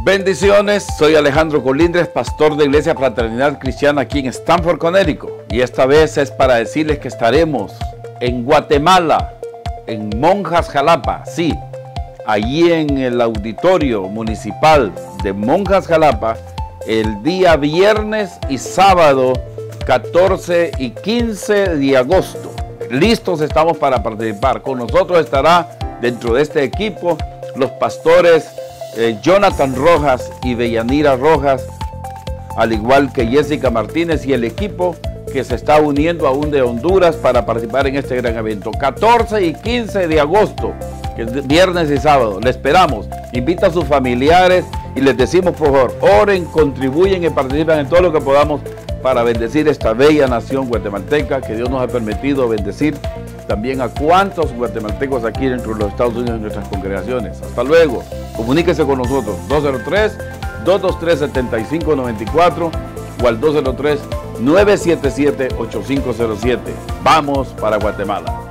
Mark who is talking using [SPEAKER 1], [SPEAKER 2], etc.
[SPEAKER 1] Bendiciones, soy Alejandro Colindres, pastor de Iglesia Fraternidad Cristiana aquí en Stamford, Connecticut. Y esta vez es para decirles que estaremos en Guatemala, en Monjas, Jalapa. Sí, allí en el auditorio municipal de Monjas, Jalapa, el día viernes y sábado 14 y 15 de agosto. Listos estamos para participar. Con nosotros estará dentro de este equipo los pastores Jonathan Rojas y Bellanira Rojas, al igual que Jessica Martínez y el equipo que se está uniendo aún de Honduras para participar en este gran evento. 14 y 15 de agosto, que es viernes y sábado. Le esperamos. Invita a sus familiares y les decimos, por favor, oren, contribuyen y participen en todo lo que podamos para bendecir esta bella nación guatemalteca que Dios nos ha permitido bendecir. También a cuantos guatemaltecos aquí dentro de los Estados Unidos en nuestras congregaciones. Hasta luego. Comuníquese con nosotros. 203-223-7594 o al 203-977-8507. Vamos para Guatemala.